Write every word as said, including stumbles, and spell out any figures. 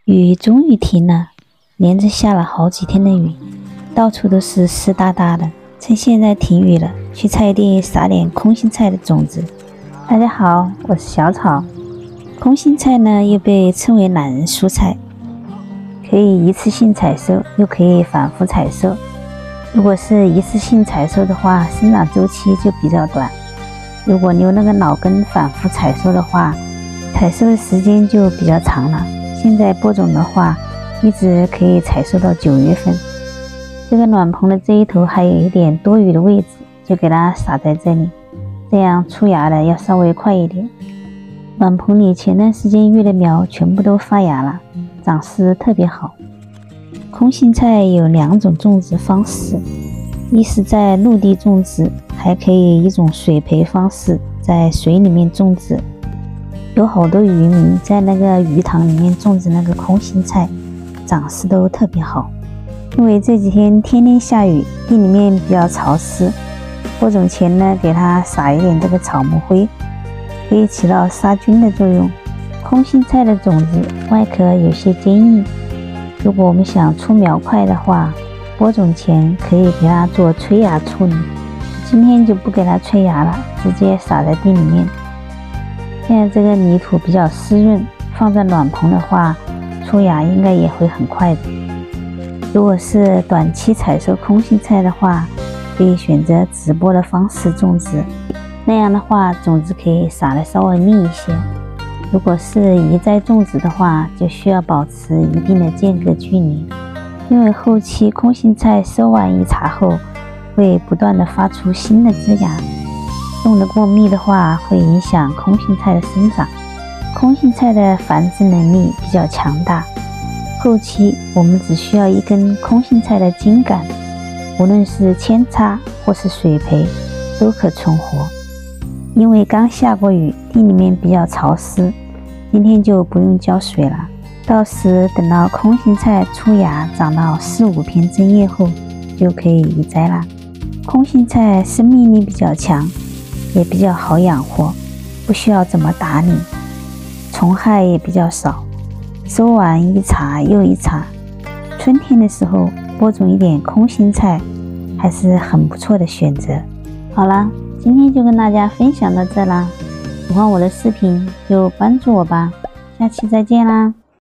雨终于停了，连着下了好几天的雨，到处都是湿哒哒的。趁现在停雨了，去菜地撒点空心菜的种子。大家好，我是小草。空心菜呢，又被称为懒人蔬菜，可以一次性采收，又可以反复采收。如果是一次性采收的话，生长周期就比较短；如果留那个老根反复采收的话，采收的时间就比较长了。现在播种的话，一直可以采收到九月份。这个暖棚的这一头还有一点多余的位置，就给它撒在这里，这样出芽的要稍微快一点。暖棚里前段时间育的苗全部都发芽了，长势特别好。空心菜有两种种植方式，一是在陆地种植，还可以一种水培方式，在水里面种植。有好多渔民在那个鱼塘里面种植那个空心菜，长势都特别好。因为这几天天天下雨，地里面比较潮湿，播种前呢，给它撒一点这个草木灰，可以起到杀菌的作用。空心菜的种子外壳有些坚硬，如果我们想出苗快的话，播种前可以给它做催芽处理。今天就不给它催芽了，直接撒在地里面。现在这个泥土比较湿润，放在暖棚的话，出芽应该也会很快的。如果是短期采收空心菜的话，可以选择直播的方式种植，那样的话种子可以撒得稍微密一些。如果是移栽种植的话，就需要保持一定的间隔距离，因为后期空心菜收完一茬后，会不断的发出新的枝芽，种得过密的话，会影响空心菜的生长。空心菜的繁殖能力比较强大，后期我们只需要一根空心菜的茎秆，无论是扦插或是水培都可存活。因为刚下过雨，地里面比较潮湿，今天就不用浇水了。到时等到空心菜出芽长到四五片针叶后，就可以移栽了。空心菜生命力比较强，也比较好养活，不需要怎么打理，虫害也比较少。收完一茬又一茬，春天的时候播种一点空心菜还是很不错的选择。好啦，今天就跟大家分享到这啦，喜欢我的视频就关注我吧，下期再见啦。